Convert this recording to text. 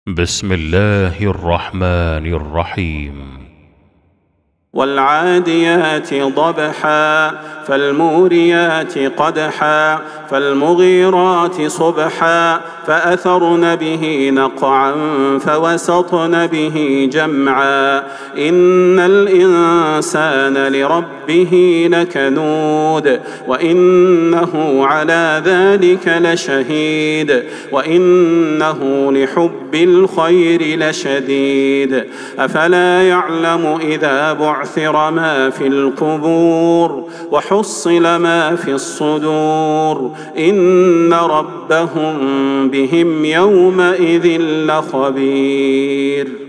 بسم الله الرحمن الرحيم. والعاديات ضبحا فالموريات قدحا فالمغيرات صبحا فأثرن به نقعا فوسطن به جمعا إن الإنسان لربه لكنود وإنه على ذلك لشهيد وإنه لحب الخير لشديد أفلا يعلم إذا بعثر ما في القبور وحصل ما في الصدور إن ربهم بهم يومئذ لخبير.